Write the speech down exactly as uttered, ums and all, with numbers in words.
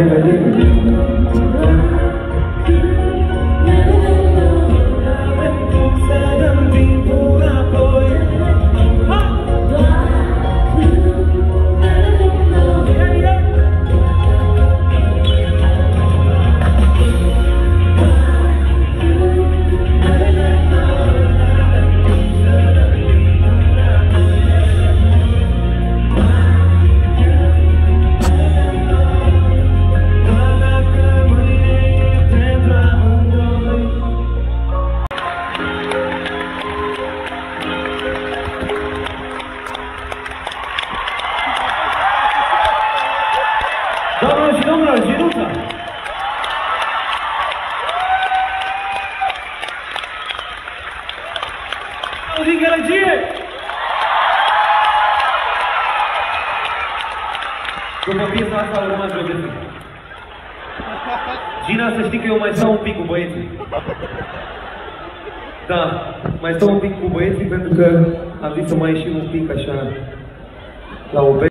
revedere! Doamnelor și domnilor, Ginuța! Din gălăgie! După piesa asta a urmat Josefina. Gina, să știi că eu mai stau un pic cu băieții. Da, mai stau un pic cu băieții pentru că am zis să mai ieșim un pic așa la o